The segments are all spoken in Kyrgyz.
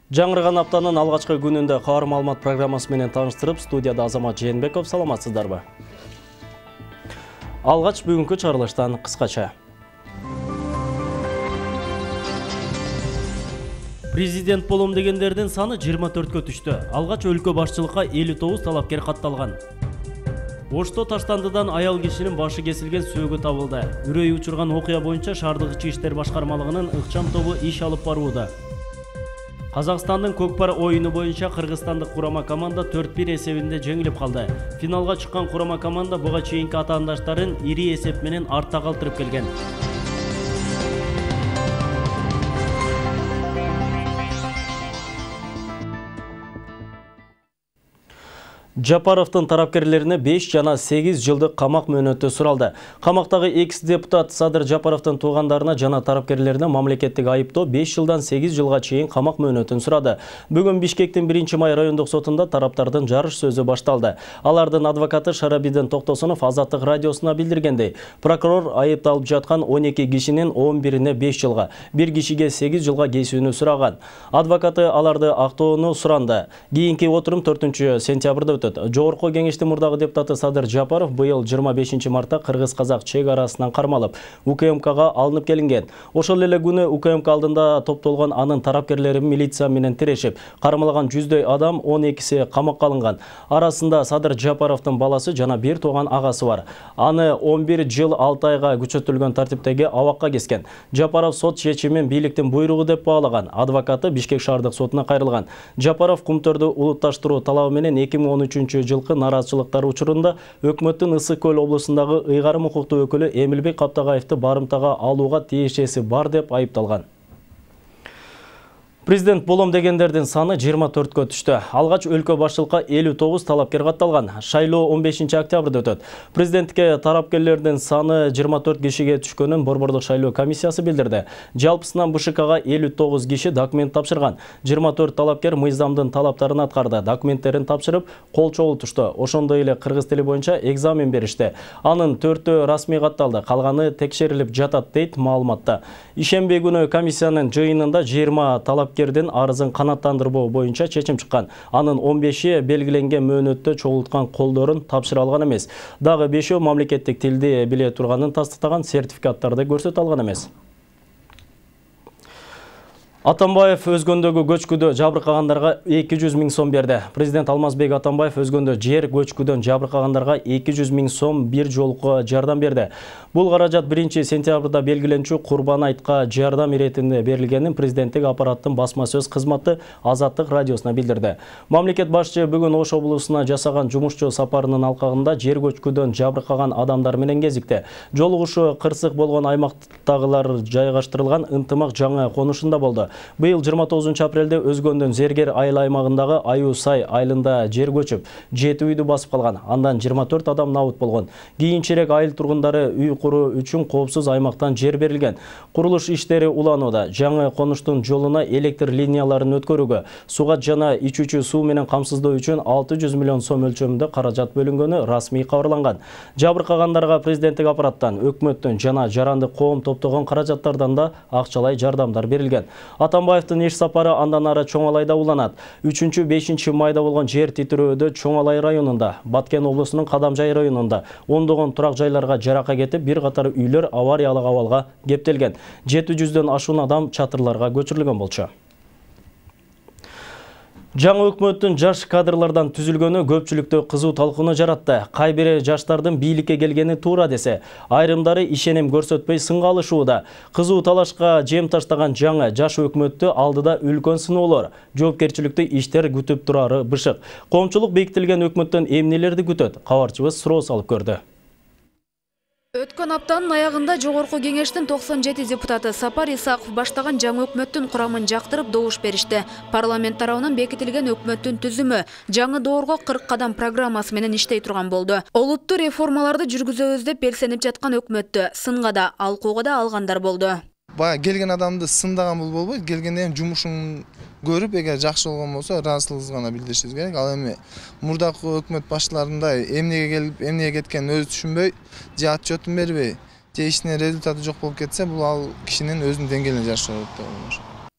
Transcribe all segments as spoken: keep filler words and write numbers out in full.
Жаңырған аптанын алғачкы күнүндө кабар маалымат программасы менен таныштырып, студияда Азамат Жээнбеков. Саламатсыздарбы? Алгач бүгүнкү чыгарылыштан кыскача. Президент болом дегендердин саны жыйырма төрткө түштү. Алгач өлкө башчылыкка элүү тогуз талапкер катталган. Ошто Таштандыдан аял кишинин башы кесилген сөөгү табылды. Үрөй учурган окуя боюнча шаардык ички иштер башкармалыгынын ыкчам тобу иш алып барууда. Казакстандын көкпар оюну боюнча кыргызстандык курама команда төрт бир эсебинде жеңилип калды. Финалга чыккан курама команда буга чейинки атаандаштарын ири эсеп менен артта калтырып келген. Жапаровдун тарапкерлерине беш жана сегиз жылдык камак мөөнөтү суралды. Камактагы экс-депутат Садыр Жапаровдун туугандарына жана тарапкерлерине мамлекеттик айыптоо беш жылдан сегиз жылга чейин камак мөөнөтүн сурады. Бүгүн Бишкектин биринчи май райондук сотунда тараптардын жарыш сөзү башталды. Алардын адвокаты Шарабидин Токтосунов Азаттык радиосуна билдиргендей, прокурор айыпталып жаткан он эки кишинин он бирине беш жылга, бир кишиге сегиз жылга кесүүнү сураган. Адвокаты аларды актоону суранды. Кийинки отурум төртүнчү сентябрда өтөт. Жогорку кеңештин мурдагы депутаты Садыр Жапаров быйыл жыйырма бешинчи мартта кыргыз-казак чек арасынан кармалып, УКМКга алынып келинген. Ошол эле күнү УКМК алдында топтолгон анын тарапкерлери милиция менен тирешип, кармалган жүздөй адам он экиси камакка алынган. Арасында Садыр Жапаровдун баласы жана бир тууган агасы бар. Аны он бир жыл алты айга күчөтүлгөн тартиптеги абакка кескен. Жапаров сот чечимин бийликтин буйругу деп баалаган. Адвокаты Бишкек шаардык сотуна кайрылган. Жапаров кумтөрдү улутташтыруу талабы менен эки миң он үчүнчү жылкы нараазычылыктар учурунда өкмөттүн Ысык көл облусундагы ыйгарым укуктуу өкүлү Эмилбек Каптагаевди барымтага алууга тиешеси бар деп айыпталган. Президент болом дегендердин саны жыйырма төрткө түштү. Алгач өлкө башчылыкка элүү тогуз талапкер катталган. Шайлоо он бешинчи октябрда өтөт. Президентке тарапкерлердин саны жыйырма төрт кишиге түшкөнүн Борбордук шайлоо комиссиясы билдирди. Жалпысынан БШКга элүү тогуз киши документ тапшырган. жыйырма төрт талапкер мыйзамдын талаптарын аткарды. Документтерин тапшырып, кол чогултушту. Ошондой эле кыргыз тили боюнча экзамен беришти. Анын төртөө расмий катталды. Калганы текшерилип жатат дейт маалыматта. Ишемби күнү комиссиянын жыйынында жыйырма талап кердин арызын канаттандырбоо боюнча чечим чыккан. Анын он беши белгиленген мөөнөттө чогулткан колдорун тапшыра алган эмес. Дагы бешөө мамлекеттик тилди биле турганын тастыктаган сертификаттарды көрсөтө алган эмес. Атамбаев өзгөндөгү көчкүдө жабыркагандарга эки жүз миң сом берди. Президент Алмазбек Атамбаев өзгөндө жер көчкүдөн жабыркагандарга эки жүз миң сом бир жолку жардам берди. Бул каражат биринчи сентябрда белгиленчү Курбан айтка жардам иретинде берилгенин президенттик аппараттын басма сөз кызматы Азаттык радиосуна билдирди. Мамлекет башчы бүгүн Ош облусуна жасаган жумушчу сапарынын алкагында жер көчкүдөн жабыркаган адамдар менен кезикти. Жолугушу кырсык болгон аймактагылар жайгаштырылган ынтымак жаңы конушунда болду. Быйыл жыйырма тогузунчу апрелде өзгөндөн Зергер айыл аймагындагы Аю Сай айылында жер көчүп, жети үйдү басып калган. Андан жыйырма төрт адам набыт болгон. Кийинчерээк айыл тургундары үй куруу үчүн коопсуз аймактан жер берилген. Курулуш иштери уланууда. Жаңы конуштун жолуна электр линияларын өткөрүүгө, суга жана ичүүчү суу менен камсыздоо үчүн алты жүз миллион сом өлчөмүндө каражат бөлүнгөнү расмий кабарланган. Жабыркагандарга президенттик аппараттан, өкмөттөн жана жарандык коом топтогон каражаттардан да акчалай жардамдар берилген. Атамбаевдин иш сапары андан ары Чоңалайда уланат. үчүнчү бешинчи майда болгон жер титирөөдө Чоңалай районунда, Баткен облусунун Кадамжай районунда ондогон турак жайларга жарака кетип, бир катар үйлөр авариялык абалга кептелген. жети жүздөн ашуун адам чатырларга көчүрүлгөн болчу. Жаңы өкмөттүн жаш кадрлардан түзүлгөнү көпчүлүктө кызуу талкууну жаратты. Кай бири жаштардын бийликке келгени туура десе, айрымдары ишеним көрсөтпөй сынга алышууда. Кызуу талашка жем таштаган жаңы жаш өкмөттү алдыда үлкөн сыноолор, жоопкерчиликтүү иштер күтүп турары бышык. Коомчулук бекитилген өкмөттөн эмнелерди күтөт? Кабарчыбыз суроо салып көрдү. Өткөн аптанын аягында Жогорку кеңештин токсон жети депутаты Сапар Исаков баштаган жаңы өкмөттүн курамын жактырып добуш беришти. Парламент тарабынан бекитилген өкмөттүн түзүмү жаңы доорго кырк кадам программасы менен иштей турган болду. Олуттуу реформаларды жүргүзөбүз деп белсенип жаткан өкмөттү сынга да, алкууга да алгандар болду. Бая келген адамды сындаган бул болбойт, келгенден жумушун көрүп, эгер жакшы болгон болсо, ыраазычылыгыбызды гана билдиришибиз керек. Ал эми мурдакы өкмөт баштарындай эмнеге келип, эмнеге кеткенин өзү түшүнбөй, же отчетун бербей, же ишинин результаты жок болуп кетсе, бул ал кишинин өзүнүн деңгээлине жараша болот деп ойлойм.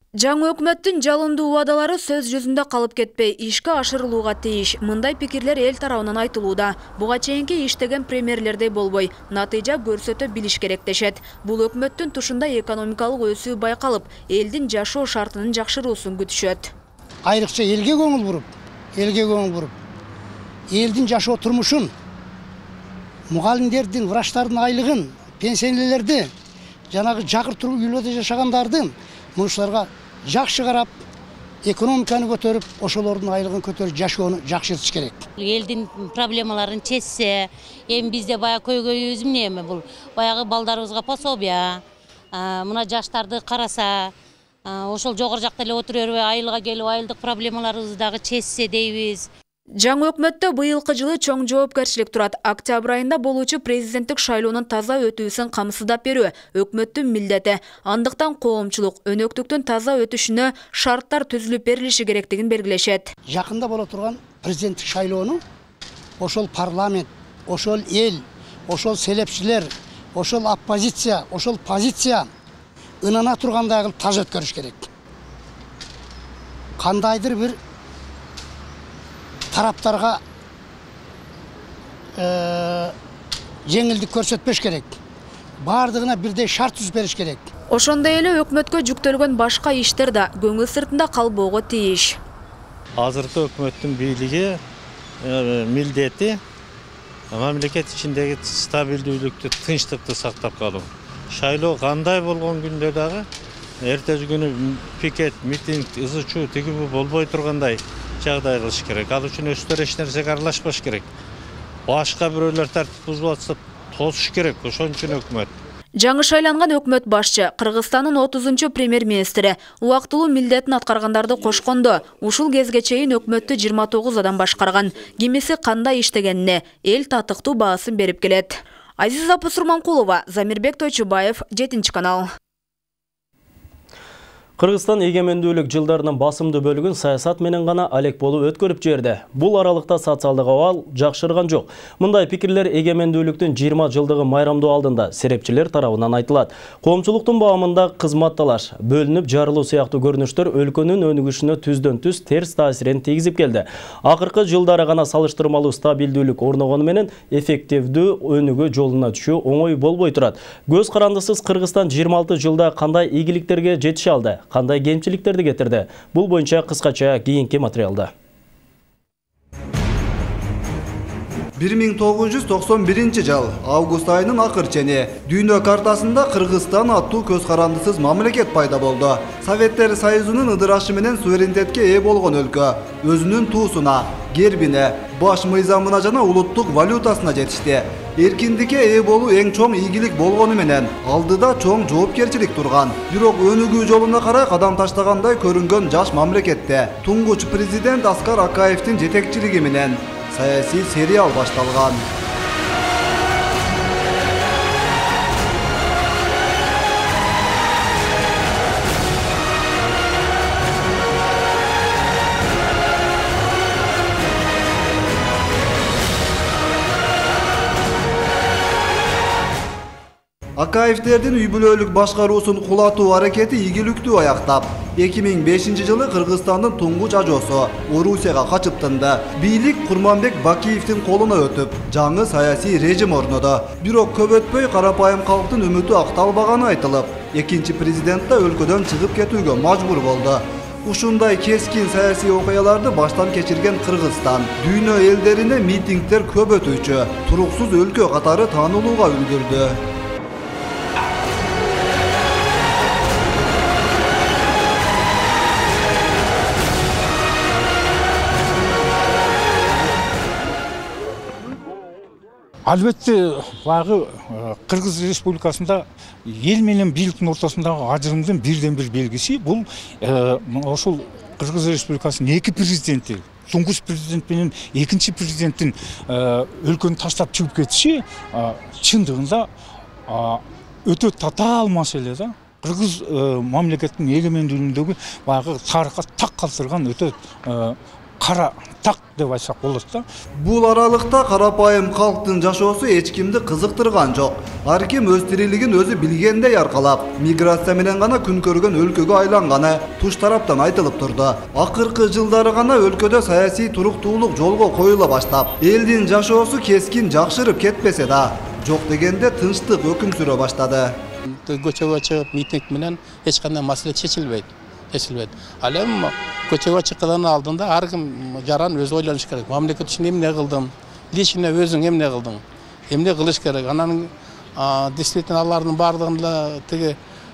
Жаңы өкмөттүн жалындуу убадалары сөз жүзүндө калып кетпей, ишке ашырылууга тийиш. Мындай пикирлер эл тарабынан айтылууда. Буга чейинки иштеген премьерлердей болбой, натыйжа көрсөтө билиш керек дешет. Бул өкмөттүн тушундай экономикалык өсүү байкалып, элдин жашоо шартынын жакшыруусун күтүшөт. Айрыкча элге көңүл буруп, элге көңүл буруп, элдин жашоо турмушун, мугалимдердин, врачтардын айлыгын, пенсионерлерди, жанагы жакыр туруп үйлөрдө жашагандардын мунушуларга жакшы карап, экономиканы көтөрүп, ошолордун айлыгын көтөрүп, жашоону жакшыртыш керек. Элдин проблемаларын чечсе, эми бизде баягы көйгөйүбүз эмне эми бул? Баягы балдарыбызга пособия, мына жаштарды караса, ошол жогору жакта эле отура бербей, айылга келип, айылдык проблемаларыбызды дагы чечсе дейбиз. Жаңы өкмөттө быйылкы жылы чоң жоопкерчилик турат. Октябрь айында болуучу президенттик шайлоонун таза өтүүсүн камсыздап берүү өкмөттүн милдети. Андыктан коомчулук өнөктүктүн таза өтүшүнө шарттар түзүлүп берилиши керектигин белгилешет. Жакында боло турган президенттик шайлоону ошол парламент, ошол эл, ошол селепчилер, ошол оппозиция, ошол позиция ынана тургандай кылып таза өткөрүш керек. Кандайдыр бир тараптарга жеңилдик көрсөтпөш керек. Бардыгына бирдей шарт түзүп бериш керек. Ошондой эле өкмөткө жүктөлгөн башка иштер да көңүл сыртында калбоого тийиш. Азыркы өкмөттүн бийлиги милдети мамлекет ичиндеги стабилдүүлүктү, тынчтыкты сактап калуу. Шайлоо кандай болгон күндө дагы эртеси күнү пикет, митинг, ызы чуу тигиби болбой тургандай жагдай кылыш керек. Ал үчүн өздөрү эч нерсеге аралашпаш керек. Башка бирөөлөр тартип бузуп атса тосуш керек. Ошон үчүн өкмөт. Жаңы шайланган өкмөт башчы Кыргызстандын отузунчу премьер-министри убактылуу милдетин аткаргандарды кошкондо, ушул кезге чейин өкмөттү жыйырма тогуз адам башкарган. Кимиси кандай иштегенине эл татыктуу баасын берип келет. Азиза Пусурманкулова, Замирбек Тойчубаев, жетинчи канал. Кыргызстан эгемендүүлүк жылдарынын басымды бөлүгүн саясат менен гана алек болуп өткөрүп жиберди. Бул аралыкта социалдык абал жакшырган жок. Мындай пикирлер эгемендүүлүктүн жыйырма жылдыгы майрамдоо алдында серепчилер тарабынан айтылат. Коомчулуктун баамында кызматталаш, бөлүнүп жарылуу сыяктуу көрүнүштөр өлкөнүн өнүгүшүнө түздөн түз терс таасирин тийгизип келди. Акыркы жылдары гана салыштырмалуу стабилдүүлүк орногону менен эффективдүү өнүгүү жолуна түшүү оңой болбой турат. Көз карандысыз Кыргызстан жыйырма алты жылда кандай ийгиликтерге жетише алды? Кандай кемчиликтерди кетирди? Бул боюнча кыскача кийинки материалда. бир миң тогуз жүз токсон биринчи жыл август айынын акыр чени дүйнө картасында Кыргызстан аттуу көз карандысыз мамлекет пайда болду. Советтер Союзунун ыдырашы менен суверенитетке ээ болгон өлкө өзүнүн туусуна, гербине, баш мыйзамына жана улуттук валютасына жетишти. Эркиндикке ээ болуу эң чоң ийгилик болгону менен алдыда чоң жоопкерчилик турган. Бирок өнүгүү жолуна карай кадам таштагандай көрүнгөн жаш мамлекетте туңгуч президент Аскар Акаевдин жетекчилиги менен саясий сериал башталган. Акаевдердин үй бүлөлүк башкаруусун кулатуу аракети ийгиликтүү аяктап, эки миң бешинчи жылы Кыргызстандын туңгуч ажоосу Орусияга качып тынды. Бийлик Курманбек Бакиевдин колуна өтүп, жаңы саясий режим орноду. Бирок көп өтпөй карапайым калктын үмүтү акталбаганы айтылып, экинчи президент да өлкөдөн чыгып кетүүгө мажбур болду. Ушундай кескин саясий окуяларды баштан кечирген Кыргызстан дүйнө элдерине митингдер көп өтүүчү, туруксуз өлкө катары таанылууга үлгүрдү. Албетте, баягы Кыргыз Республикасында эл менен бийликтин ортосундагы ажырымдын бирден бир белгиси бул ошол Кыргыз Республикасынын эки президенти, туңгуч президент менен экинчи президенттин өлкөнү таштап чыгып кетиши чындыгында өтө татаал маселе да. Кыргыз мамлекеттин эгемендүүлүгүндөгү баягы тарыхка так калтырган өтө кара так деп айтсак болот да. Бул аралыкта карапайым калктын жашоосу эч кимди кызыктырган жок. Ар ким өз тирилигин өзү билгендей аркалап, миграция менен гана күн көргөн өлкөгө айланганы туш тараптан айтылып турду. Акыркы жылдары гана өлкөдө саясий туруктуулук жолго коюла баштап, элдин жашоосу кескин жакшырып кетпесе да, жок дегенде тынчтык өкүм сүрө баштады. Көчөгө чыгып митинг менен эч кандай маселе чечилбейт. Чечилбейт. Ал эми көчөгө чыккандан алдында ар ким жаран өзү ойлоnuш керек. Мамлекет үчүн эмне кылдым? Лично өзүң эмне кылдың? Эмне кылыш керек? Анан действительно алардын бардыгында тиги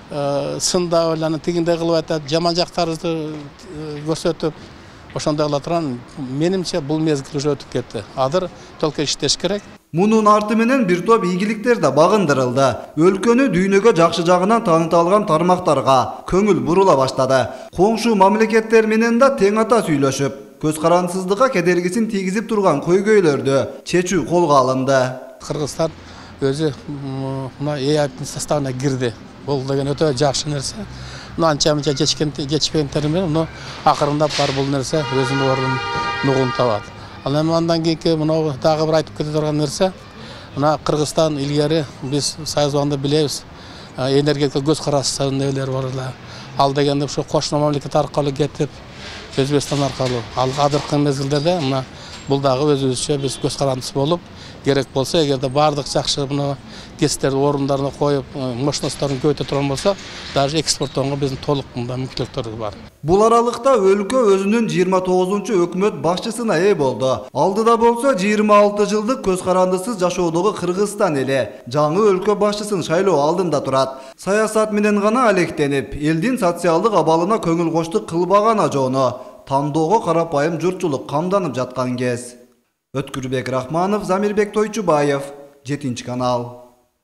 сында ойланып тигиндей кылып атат, жаман жактарыбызды көрсөтүп, ошондой кыла турган, менимче бул мезгил уже өтүп кетти. Азыр только иштеш керек. Мунун арты менен бир топ ийгиликтер да багындырылды. Өлкөнү дүйнөгө жакшы жагынан тааныта алган тармактарга көңүл бурула баштады. Коңшу мамлекеттер менен да тең ата сүйлөшүп, көз карандысыздыкка кедергисин тийгизип турган көйгөйлөрдү чечүү колго алынды. Кыргызстан өзү мына е ай пи составына кирди. Бул деген өтө жакшы нерсе. Мына анча-мынча жетишкендер менен мына акырындап бар бул нерсе өзүнүн ордун нугун табат. Ал эми андан кийинки мына дагы бир айтып кете турган нерсе, мына Кыргызстан илгери биз Союз убагында билебиз, энергетика көз карасы нелер бар эле. Ал дегенде ушу кошуна мамлекет аркылуу кетип, Өзбекстан аркылуу. Ал азыркы мезгилдерде мына бул дагы өзүбүзчө биз көз карандысы болуп, керек болсо, эгерде бардык жакшы мына кестерди орундарына коюп, мощностторун көбөйтө турган болсо, даже экспорттоого биздин толук мында мүмкүнчүлүктөр бар. Бул аралыкта өлкө өзүнүн жыйырма тогузунчу өкмөт башчысына ээ болду. Алдыда болсо жыйырма алты жылдык көз карандысыз жашоодогу Кыргызстан эли жаңы өлкө башчысын шайлоо алдында турат. Саясат менен гана алектенип, элдин социалдык абалына көңүл коштук кылбаган ажоону тандоого карапайым журтчулук камданып жаткан кез. Өткүрбек Рахманов, Замирбек Тойчубаев, жетинчи канал.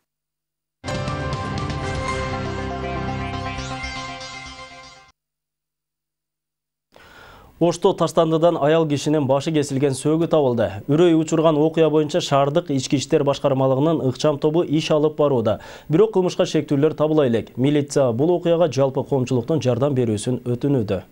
Ошто Таштандыдан аял кишинин башы кесилген сөөгү табылды. Үрөй учурган окуя боюнча шаардык ички иштер башкармалыгынын ыкчам тобу иш алып барууда. Бирок кылмышка шектүүлөр табыла элек. Милиция бул окуяга жалпы коомчулуктун жардам берүүсүн өтүнүүдө.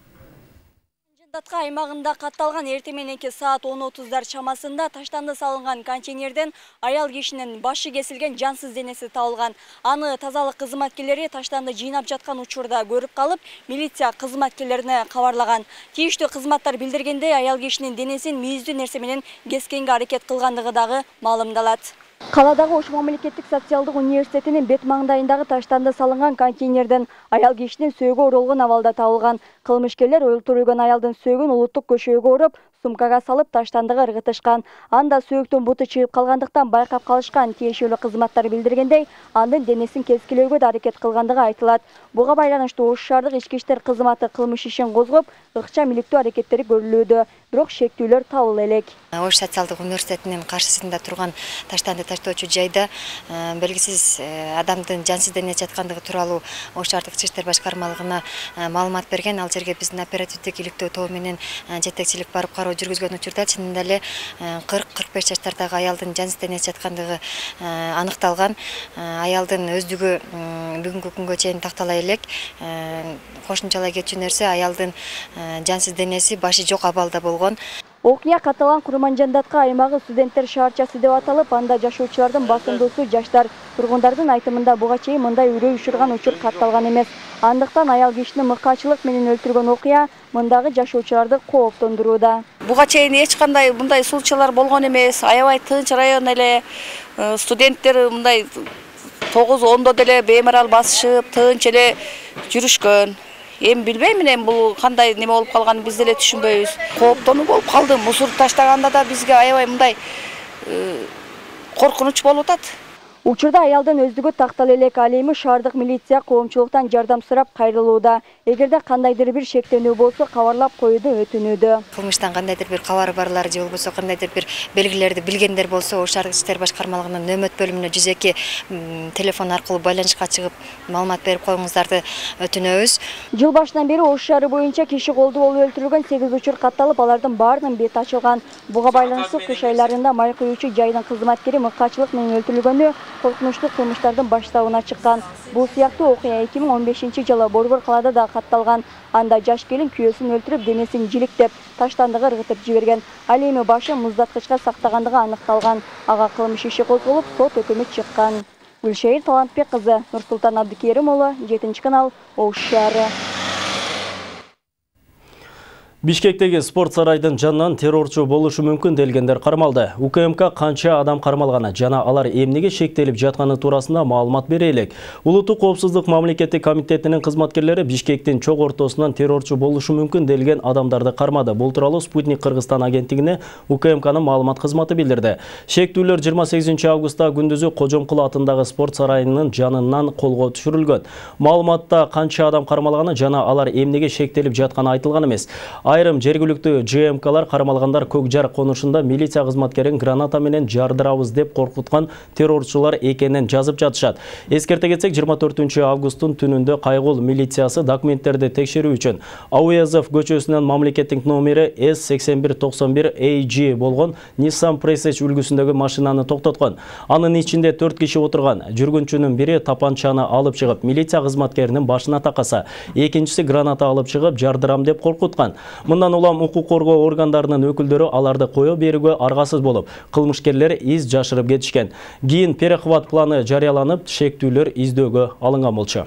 Датка аймагында катталган эртең мененки саат он отуздар чамасында Таштанды салынган контейнерден аял кишинин башы кесилген жансыз денеси табылган. Аны тазалык кызматкерлери Таштанды жыйнап жаткан учурда көрүп калып, милиция кызматкерлерине кабарлаган. Тийиштүү кызматтар билдиргендей, аял кишинин денесин мүйүздүү нерсе менен кескенге аракет кылгандыгы дагы маалымдалат. Каладагы Ош мамлекеттик социалдык университетинин бет маңдайындагы Таштанды салынган контейнерден аял кишинин сөөгү оролгон абалда табылган. Кылмышкерлер өлтүрүлгөн аялдын сөөгүн улуттук көчөгө уруп, сумкага салып Таштандыга ыргытышкан. Анда сөөктүн буту чыгып калгандыктан байкап калышкан. Тиешелүү кызматтар билдиргендей, анын денесин кескилөөгө да аракет кылгандыгы айтылат. Буга байланыштуу Ош шаардык ички иштер кызматы кылмыш ишин козгоп, ыкчам иликтөө аракеттери көрүлүүдө. Бирок шектүүлөр табыла элек. Ош социалдык университетинин каршысында турган Таштанды таштоочу жайда белгисиз адамдын жансыз денеси жаткандыгы тууралуу Ош шаардык ички иштер башкармалыгына маалымат берген. Ал жерге биздин оперативдик иликтөө тобу менен жетекчилик барып кароо жүргүзгөн учурда чынында эле кырк кырк беш жаштардагы аялдын жансыз денеси жаткандыгы аныкталган. Аялдын өздүгү бүгүнкү күнгө чейин тактала элек. Кошумчалай кетчү нерсе, аялдын жансыз денеси башы жок абалда болгон. Окуя катталган Курманжандатка аймагы студенттер шаарчасы деп аталып, анда жашоочулардын басымдуусу жаштар. Тургундардын айтымында буга чейин мындай үрөй учурган учур катталган эмес. Андыктан аял кишини мыкаачылык менен өлтүргөн окуя мындагы жашоочуларды кооптондурууда. Буга чейин эч кандай мындай сулчалар болгон эмес. Аябай тынч район эле, студенттер мындай тогуз ондо деле беймарал басышып, тынч эле жүрүшкөн. Эми билбейм мен бул кандай неме болуп калганын биз деле түшүнбөйбүз. Кооптонуу болуп калды. Мусор таштаганда да бизге аябай мындай коркунуч болуп атат. Учурда аялдын өздүгү тактала элек. Ал эми шаардык милиция коомчулуктан жардам сурап кайрылууда. Эгерде кандайдыр бир шектенүү болсо кабарлап коюуду өтүнүүдө. Кылмыштан кандайдыр бир кабары барлар же болбосо кандайдыр бир белгилерди билгендер болсо, Ош шаардык иштер башкармалыгынын нөмөт бөлүмүнө жүз эки телефон аркылуу байланышка чыгып маалымат берип коюңуздарды өтүнөбүз. Жыл башынан бери Ош шаары боюнча киши колдуу болуп өлтүрүлгөн сегиз учур катталып, алардын баарынын бети ачылган. Буга байланыштуу кыш айларында май куюучу жайдын кызматкери мыкаачылык менен өлтүрүлгөнү коркунучтуу кылмыштардын баштабына чыккан. Бул сыяктуу окуя эки миң он бешинчи жылы Борбор калаада да катталган. Анда жаш келин күйөөсүн өлтүрүп, денесин жиликтеп, таштандыга ыргытып жиберген. Ал эми башы муздаткычка сактагандыгы аныкталган. Ага кылмыш иши козголуп, сот өкүмү чыккан. Гүлшейир Талантбек кызы, Нурсултан Абдыкерим уулу, жетинчи канал, Ош шаары. Бишкектеги спорт сарайдын жанынан террорчу болушу мүмкүн делгендер кармалды. У К М К канча адам кармалганы жана алар эмнеге шектелип жатканы туурасында маалымат бере элек. Улуттук коопсуздук мамлекеттик комитетинин кызматкерлери Бишкектин чок ортосунан террорчу болушу мүмкүн делген адамдарды кармады. Бул тууралуу Спутник Кыргызстан агенттигине У К М К'нын маалымат кызматы билдирди. Шектүүлөр жыйырма сегизинчи августта күндүзү Кожомкул атындагы спорт сарайынын жанынан колго түшүрүлгөн. Маалыматта канча адам кармалганы жана алар эмнеге шектелип жатканы айтылган эмес. Айрым жергиликтүү Ж М К'лар кармалгандар Көк Жар конушунда милиция кызматкерин граната менен жардырабыз деп коркуткан террорчулар экенин жазып жатышат. Эскерте кетсек, жыйырма төртүнчү августтун түнүндө Кайгул милициясы документтерди текшерүү үчүн Ауязов көчөсүнөн мамлекеттик номери С сексен бир токсон бир А G болгон Nissan Prestige үлгүсүндөгү машинаны токтоткон. Анын ичинде төрт киши отурган. Жүргүнчүнүн бири тапанчаны алып чыгып, милиция кызматкеринин башына такаса, экинчиси граната алып чыгып, жардырам деп коркуткан. Мындан улам укук коргоо органдарынын өкүлдөрү аларды кое берүүгө аргасыз болуп, кылмышкерлер из жашырып кетишкен. Кийин перехват планы жарыяланып, шектүүлөр издөөгө алынган болчу.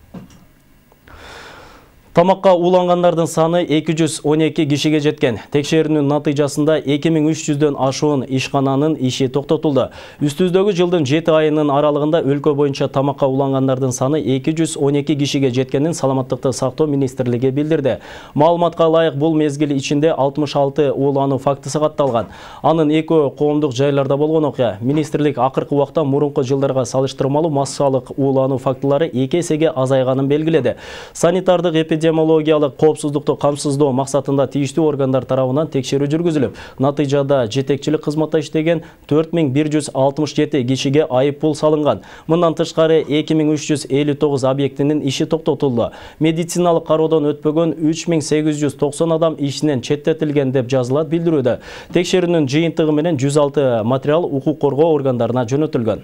Тамакка улангандардын саны эки жүз он эки кишиге жеткен. Текшерүүнүн натыйжасында эки миң үч жүздөн ашуун ишкананын иши токтотулду. Үстүбүздөгү жылдын жети айынын аралыгында өлкө боюнча тамакка улангандардын саны эки жүз он эки кишиге жеткенин Саламаттыкты сактоо министрлиги билдирди. Маалыматка ылайык бул мезгил ичинде алтымыш алты уулануу фактысы катталган. Анын экөө коомдук жайларда болгон окуя. Министрлик акыркы убакта мурунку жылдарга салыштырмалуу массалык уулануу фактылары эки эсеге азайганын белгиледи. Санитардык эпидемиологиялык коопсуздукту камсыздоо максатында тийиштүү органдар тарабынан текшерүү жүргүзүлүп, натыйжада жетекчилик кызматта иштеген төрт миң бир жүз алтымыш жети кишиге айыппул салынган. Мындан тышкары эки миң үч жүз элүү тогуз объектинин иши токтотулду. Медициналык кароодон өтпөгөн үч миң сегиз жүз токсон адам ишинен четтетилген деп жазылат билдирүүдө. Текшерүүнүн жыйынтыгы менен жүз алты материал укук коргоо органдарына жөнөтүлгөн.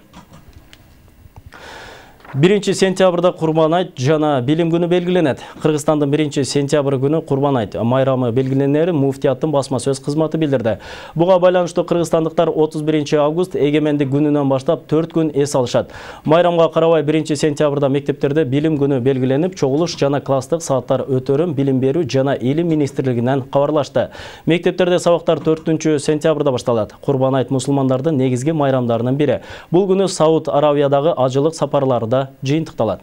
биринчи сентябрда Курбан айт жана билим күнү белгиленет. Кыргызстандын биринчи сентябрь күнү Курбан айт майрамы белгиленерин муфтияттын басма сөз кызматы билдирди. Буга байланыштуу кыргызстандыктар отуз биринчи август эгемендик күнүнөн баштап төрт күн эс алышат. Майрамга карабай биринчи сентябрда мектептерде билим күнү белгиленип, чогулуш жана класстык сааттар өтөрүн билим берүү жана илим министрлигинен кабарлашты. Мектептерде сабактар төртүнчү сентябрда башталат. Курбан айт мусулмандардын негизги майрамдарынын бири. Бул күнү Сауд Арабиядагы ажылык сапарларда жыйынтыкталат.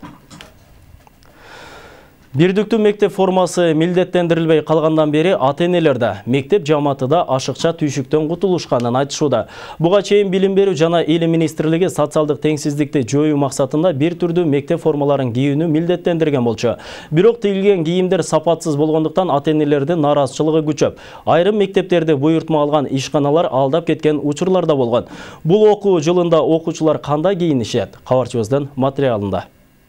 Бирдиктүү мектеп формасы милдеттендирилбей калгандан бери ата-энелерде мектеп жамаатыда ашыкча түйшүктөн кутулушканын айтышууда. Буга чейин билим берүү жана илим министрлиги социалдык теңсиздикти жоюу максатында бир түрдүү мектеп формаларын кийүүнү милдеттендирген болчу. Бирок тигилген кийимдер сапатсыз болгондуктан ата-энелердин нааразычылыгы күчөп, айрым мектептерде буйртма алган ишканалар алдап кеткен учурлар да болгон. Бул окуу жылында окуучулар кандай кийинишет? Кабарчыбыздын материалында.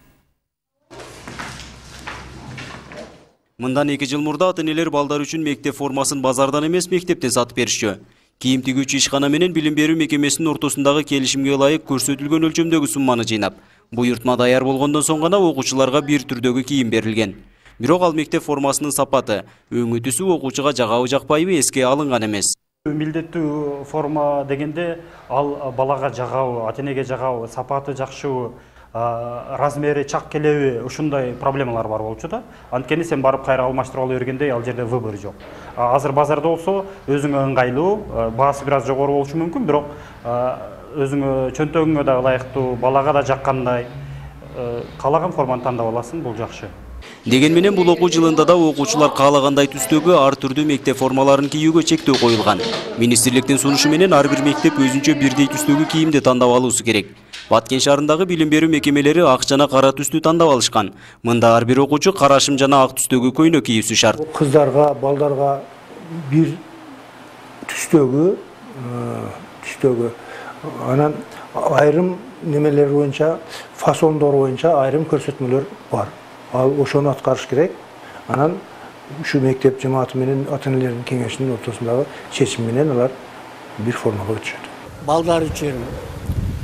Мындан эки жыл мурда ата-энелер балдар үчүн мектеп формасын базардан эмес мектептен сатып беришчү. Кийим тигүүчү ишкана менен билим берүү мекемесинин ортосундагы келишимге ылайык көрсөтүлгөн өлчөмдөгү сумманы жыйнап, буйртма даяр болгондон соң гана окуучуларга бир түрдөгү кийим берилген. Бирок ал мектеп формасынын сапаты, өңү түсү окуучуга жагабы жакпайбы эске алынган эмес. Милдеттүү форма дегенде ал балага жагабы, ата-энеге жагабы, сапаты жакшыбы, размери чак келеби, ушундай проблемалар бар болчу да. Анткени сен барып кайра алмаштырып ала бергенде ал жерде выбор жок. Азыр базарда болсо өзүңө ыңгайлуу, баасы бир аз жогору болушу мүмкүн, бирок өзүңө чөнтөгүңө да ылайыктуу, балага да жаккандай каалаган форманы тандап аласың, бул жакшы. Деген менен бул окуу жылында да окуучулар каалагандай түстөгү ар түрдүү мектеп формаларын кийүүгө чектөө коюлган. Министрликтин сунушу менен ар бир мектеп өзүнчө бирдей түстөгү кийимди тандап алуусу керек. Баткен шаарындагы билим берүү мекемелери ак жана кара түстү тандап алышкан. Мында ар бир окуучу карашым жана ак түстөгү көйнөк кийүүсү шарт. Кыздарга, балдарга бир түстөгү, түстөгү. Анан айрым немелер боюнча, фасондор боюнча айрым көрсөтмөлөр бар. Ал ошону аткарыш керек. Анан ушу мектеп жамааты менен ата-энелердин кеңешинин ортосундагы чечим менен алар бир формага өтүшөт. Балдар үчүн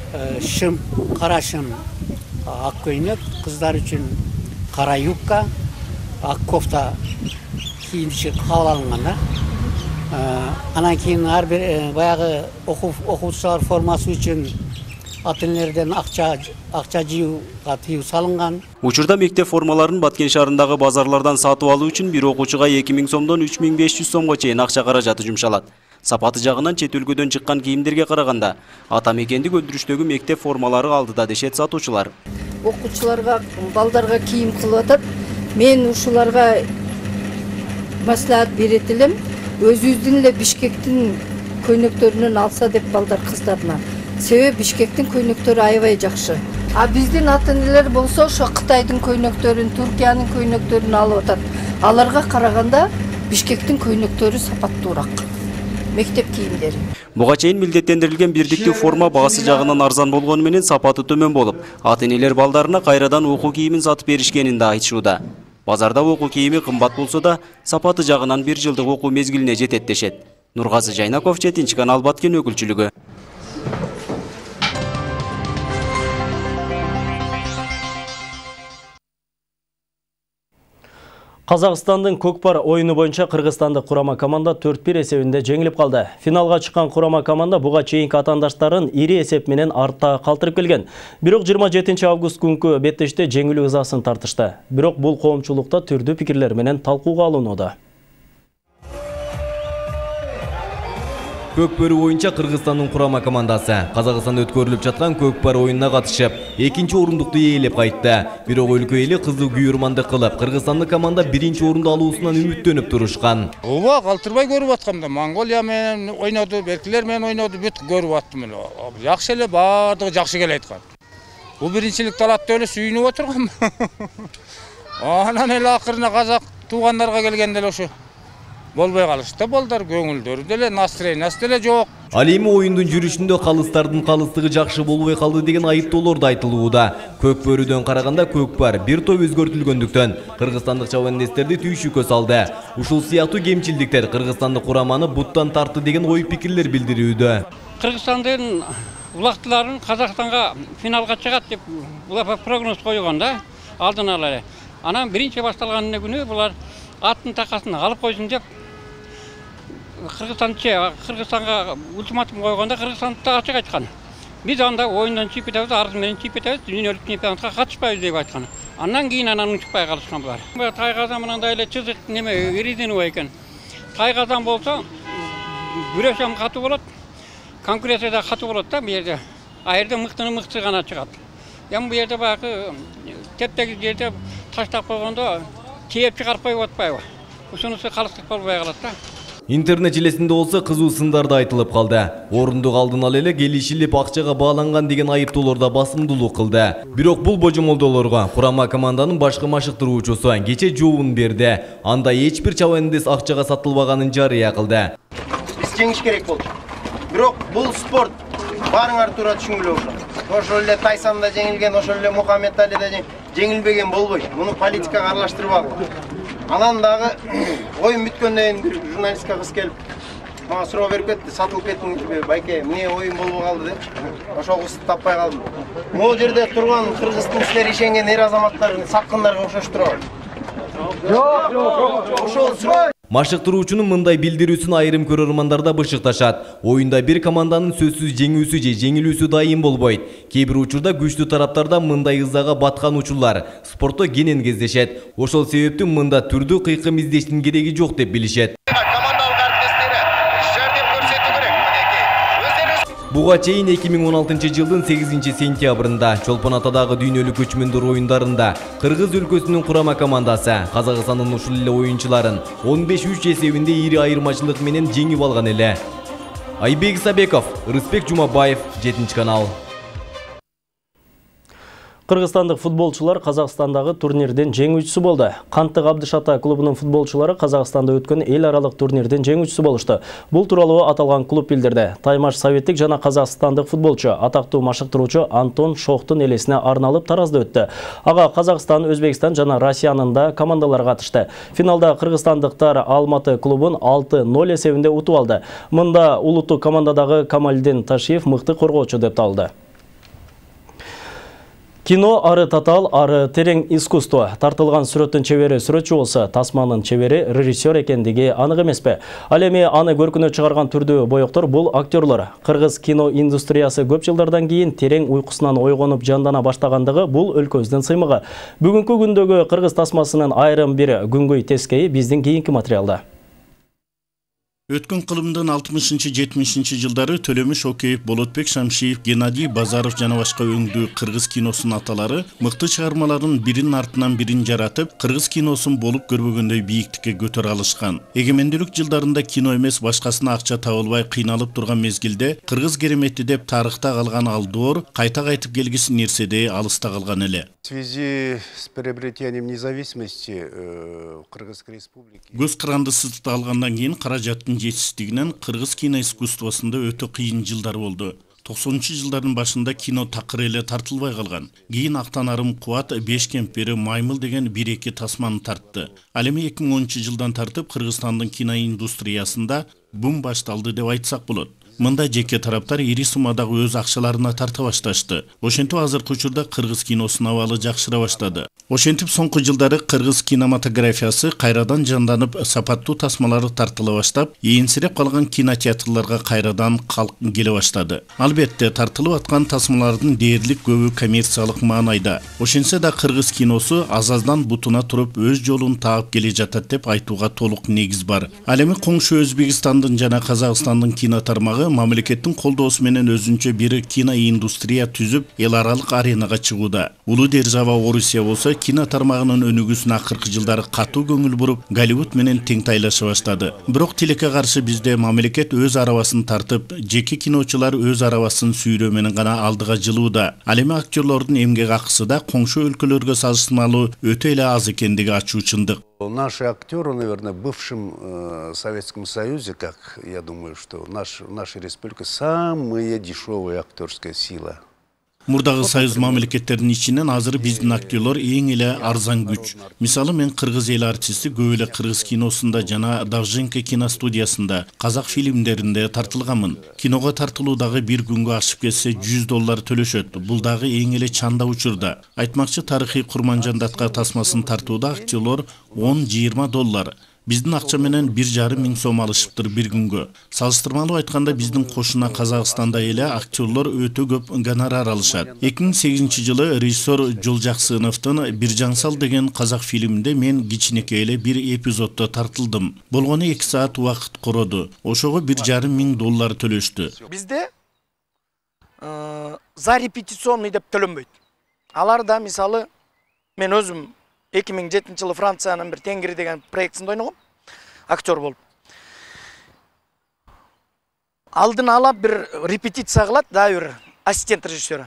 шым, қара шым ақ көйнек, қыздар үшін қара юбка, ақ кофта киініші қаланғанда. Анан кейін әрбір баяғы оқушылар формасы үшін ата-аналардан ақша ақша жиюға тыйым салынған. Учурда мектеп формаларын Баткен шаарындагы базарлардан сатып алуу үчүн бир окуучуга эки миң сомдон үч миң беш жүз сомго чейин акча каражаты жумшалат. Сапаты жагынан чет өлкөдөн чыккан кийимдерге караганда ата мекендик өндүрүштөгү мектеп формалары алдыда дешет сатуучулар. Окуучуларга, балдарга кийим кылып атат. Мен ушуларга маслихат берет элем. Өзүбүздүн эле Бишкектин көйнөктөрүнөн алса деп балдар кыздарына. Себеби Бишкектин көйнөктөрү аябай жакшы. А биздин ата-аналар болсо ошо Кытайдын көйнөктөрүн, Туркиянын көйнөктөрүн алып атат. Аларга караганда Бишкектин көйнөктөрү сапаттуураак. Мектеп кийимдери. Буга чейин милдеттендирилген бирдиктүү форма баасы жагынан арзан болгону менен сапаты төмөн болуп, ата-энелер балдарына кайрадан окуу кийимин сатып беришкенин да айтышууда. Базарда окуу кийими кымбат болсо да, сапаты жагынан бир жылдык окуу мезгилине жетет дешет. Нургазы Жайнаков, жетинчи канал, Баткен өкүлчүлүгү. Қазақстандың көкпар ойыны бойынша Кыргызстандык курама команда төрт бир эсебинде жеңилип калды. Финалга чыккан курама команда буга чейинки атаандаштарын ири эсеп менен артта калтырып келген. Бирок жыйырма жетинчи август күнкү беттеште жеңилүү ызасын тартышты. Бирок бул коомчулукта түрдүү пикирлер менен талкууга алынууда. Көкпөр боюнча Кыргызстандын курама командасы Казакстанда өткөрүлүп жаткан көкпөр оюнуна катышып, экинчи орундукту ээлеп кайтты. Бирок өлкө эли кызуу күйүрмандык кылып, Кыргызстандык команда биринчи орунду алуусунан үмүттөнүп турушкан. Ооба, калтырбай көрүп аткам да. Монголия менен ойноду, Беркилер менен ойноду, бүт көрүп аттым эле. Жакшы эле, баардыгы жакшы келе айткан. Бул биринчиликти алат деп эле сүйүнүп отургам. Анан эле акырына казак туугандарга келгенде эле ошо болбой калышты, балдар көңүлдөрү деле, настроениясы деле жок. Ал эми оюндун жүрүшүндө калыстардын калыстыгы жакшы болбой калды деген айыптоолор да айтылууда. Көкбөрүдөн караганда көкпар бир топ өзгөртүлгөндүктөн кыргызстандык чабандестерди түйшүккө салды. Ушул сыяктуу кемчилдиктер кыргызстандык кураманы буттан тартты деген ой пикирлер билдирүүдө. Кыргызстандын улактыларын Казакстанга финалга чыгат деп булар прогноз койгон да, алдын ала эле. Анан биринчи башталган күнү булар аттын такасын алып койсун деп Кыргызстанча Кыргызстанга ультиматум койгонда Кыргызстан ачык айткан. Биз анда оюндан чыгып кетебиз, арыз менен чыгып кетебиз, дүйнөлүк чемпионатка катышпайбыз деп айткан. Андан кийин анан унчукпай калышкан булар. Тайгазан мындай эле чызык неме резиновый экен. Тайгазан болсо күрөшөм катуу болот, конкуренцияда катуу болот да, бу жерде. А жерде мыктыны мыкты гана чыгат. Эми бу жерде баягы тептеги жерде таштап койгондо кээп чыгарып коюп атпайбы? Ушунусу калыстык болбой калат да. Интернет желесинде болсо кызуу сындар да айтылып калды. Орундук алдын ала эле келишилип акчага бааланган деген айыптоолорда басымдуулук кылды. Бирок бул божомолдоолорго курама команданын башкы машыктыруучусу кече жообун берди. Анда эч бир чабандес акчага сатылбаганын жарыя кылды. Биз жеңиш керек болду. Бирок бул спорт баарыңар туура түшүнгүлө ошо. Ошол эле Тайсон да жеңилген, ошол эле Мухаммед Али да жеңилбеген болбойт. Муну политикага аралаштырбагыла. Анан дагы оюн бүткөндөн кийин журналистке кыз келип, мага суроо берип кетти, сатылып кеттиңизби, байке, эмне оюн болбой калды деп. Ошол кызды таппай калдым. Могу жерде турган кыргыздын силер ишенген эр азаматтар саткындарга окшош турабы? Жок, жок, ошол суроо. Машыктыруучунун мындай билдирүүсүн айрым көрөрмандар да бышыкташат. Оюнда бир команданын сөзсүз жеңүүсү же жеңилүүсү дайым болбойт. Кээ бир учурда күчтүү тараптарда мындай ызага баткан учурлар спортто кенен кездешет. Ошол себептен мында түрдүү кыйкым издештин кереги жок деп билишет. Буга чейин эки миң он алтынчы жылдын сегизинчи сентябрында Чолпон Атадагы дүйнөлүк көчмөндөр оюндарында Кыргыз өлкөсүнүн курама командасы Казакстандын ушул эле оюнчуларын он беш үч эсебинде ири айырмачылык менен жеңип алган эле. Айбек Сабеков, Рыспек Жумабаев, жетинчи канал. Кыргызстандык футболчулар Казакстандагы турнирдин жеңүүчүсү болду. Канттык Абдышата клубунун футболчулары Казакстанда өткөн эл аралык турнирдин жеңүүчүсү болушту. Бул тууралуу аталган клуб билдирди. Таймаш Советтик жана казакстандык футболчу, атактуу машыктыруучу Антон Шохтун элесине арналып таразда өттү. Ага Казакстан, Өзбекстан жана Россиянын да командалары катышты. Финалда кыргызстандыктар Алматы клубун алты ноль эсебинде утуп алды. Мында улуттук командадагы Камалдин Ташиев мыкты коргоочу деп табылды. Кино ары татал, ары терең искусство. Тартылған сүрөттүн чебери сүрөтчү болса, тасманын чебери режиссер экендиги анык эмеспи. Ал эми аны көркүнө чыгарган түрдүү боектор бул актерлор. Кыргыз кино индустриясы көп жылдардан кийин терең уйкусунан ойгонуп жандана баштагандыгы бул өлкөбүздүн сыймыгы. Бүгүнкү күндөгү кыргыз тасмасынын айрым бир күнгөй тескейи биздин кийинки материалда. Өткөн кылымдын алтымышынчы жетимишинчи жылдары Төлөмүш Океев, Болотбек Шамшиев, Геннадий Базаров жана башка өңдүү кыргыз киносунун аталары мыкты чыгармаларын бирин артынан бирин жаратып, кыргыз киносун болуп көрбөгөндөй бийиктикке көтөрө алышкан. Эгемендүүлүк жылдарында кино эмес башкасына акча табылбай кыйналып турган мезгилде кыргыз керемети деп тарыхта калган ал доор кайта кайтып келгисин нерседей алыста калган эле. В связи с приобретением независимости Кыргызской республики көз карандысыздыкты алгандан кийин каражаттын жетишсиздигинен кыргыз кино искусствосунда өтө кыйын жылдар болду. токсонунчу жылдардын башында кино такыр эле тартылбай калган. Кийин Актанарым, Кубат, Бешкемпери, Маймыл деген бир эки тасманы тартты. Ал эми эки миң онунчу жылдан тартып Кыргызстандын кино индустриясында бум башталды деп айтсак болот. Мында жеке тараптар ири суммадагы өз акчаларына тарта башташты. Ошентип азыркы учурда кыргыз киносунун абалы жакшыра баштады. Ошентип соңку жылдары кыргыз кинематографиясы кайрадан жанданып, сапаттуу тасмалары тартыла баштап, ээнсиреп калган кинотеатрларга кайрадан калк келе баштады. Албетте, тартылып аткан тасмалардын дээрлик көбү коммерциялык маанайда. Ошентсе да кыргыз киносу азаздан бутуна туруп өз жолун таап келе жатат деп айтууга толук негиз бар. Ал эми коңшу Өзбекстандын жана Казакстандын кино тармагы мамлекеттин колдоосу менен өзүнчө бир кино индустрия түзүп, эл аралык аренага чыгууда. Улуу держава Орусия болсо кино тармагынын өнүгүүсүнө акыркы жылдары катуу көңүл буруп, Голливуд менен тең тайлаша баштады. Бирок тилекке каршы бизде мамлекет өз арабасын тартып, жеке киночулар өз арабасын сүйрөө менен гана алдыга жылууда. Ал эми актерлордун эмгек акысы да коңшу өлкөлөргө салыштырмалуу өтө эле аз экендиги ачуу чындык. Наши актеры, наверное, в бывшем э, Советском Союзе, как я думаю, что наш, наша республика самая дешевая актерская сила. Мурдагы союз мамлекеттеринин ичинен азыр биздин актерлор эң эле арзан күч. Мисалы мен кыргыз эл артисти көп эле кыргыз киносунда жана Давженко киностудиясында, казак фильмдеринде тартылганмын. Киного тартылуудагы бир күнгө ашып кетсе жүз доллар төлөшөт. Бул дагы эң эле чанда учурда. Айтмакчы, тарыхый Курманжандатка тасмасын тартууда актерлор он жыйырма доллар. Биздин акча менен бир жарым миң сом алышыптыр бир күнгө. Салыштырмалуу айтканда биздин кошуна Казакстанда эле актерлор өтө көп гонорар алышат. эки миң сегизинчи жылы режиссер Жолжаксыновдун Бир жаңсал деген казак фильминде мен кичинекей эле бир эпизоддо тартылдым. Болгону эки саат убакыт короду. Ошого бир жарым миң доллар төлөштү. Бизде за репетиционный деп төлөнбөйт. Аларда мисалы мен өзүм эки миң жетинчи жылы Франциянын бир Тенгири деген проектсинде ойногом, актер болуп. Алдын ала бир репетиция кылат, да бир ассистент режиссеры.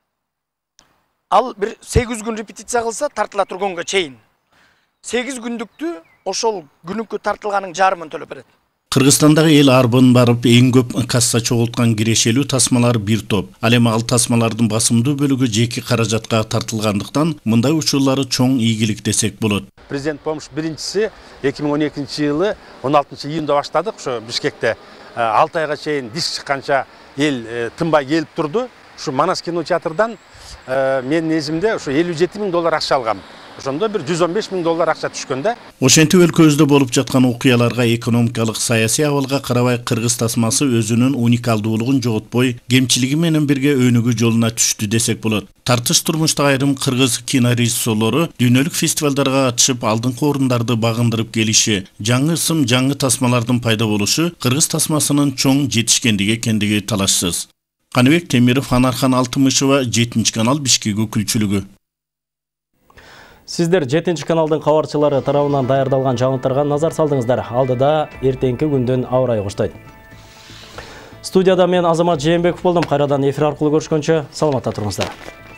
Ал бир сегиз күн репетиция кылса, тартыла турганга чейин. сегиз күндүктү ошол күнүккө тартылганын жарымын төлөп берет. Кыргызстандагы эл арбын барып эң көп касса чогулткан кирешелүү тасмалар бир топ. Ал эми ал тасмалардын басымдуу бөлүгү жеке каражатка тартылгандыктан мындай учурлары чоң ийгилик десек болот. Президент помощь биринчиси эки миң он экинчи жылы он алтынчы июнда баштадык. Ошо Бишкекте алты айга чейин диш чыкканча эл тынбай келип турду. Ушу Манас кинотеатрдан менин эзимде ошо элүү жети миң доллар акча алгам. Ошондо бир жүз он беш миң доллар акча түшкөн да. Ошентип өлкөбүздө болуп жаткан окуяларга экономикалык саясий абалга карабай кыргыз тасмасы өзүнүн уникалдуулугун жоготпой, кемчилиги менен бирге өнүгүү жолуна түштү десек болот. Тартыш турмушта айрым кыргыз кинорежиссерлору дүйнөлүк фестивалдарга катышып алдыңкы орундарды багындырып келиши, жаңы ысым, жаңы тасмалардын пайда болушу кыргыз тасмасынын чоң жетишкендиги экендиги талашсыз. Каныбек Темиров, Анархан Алтымышева, жетинчи канал, Бишкек өкүлчүлүгү. Сиздер жетинчи каналдын кабарчылары тарабынан даярдалган жаңылыктарга назар салдыңыздар. Алдыда эртеңки күндүн аба ырайы коштойт. Студияда мен Азамат Жээнбеков болдум. Кайрадан эфир аркылуу көрүшкөнчө саламатта туруңуздар.